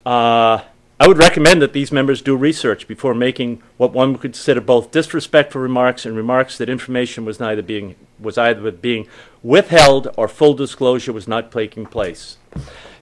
I would recommend that these members do research before making what one would consider both disrespectful remarks and remarks that information was either being withheld or full disclosure was not taking place.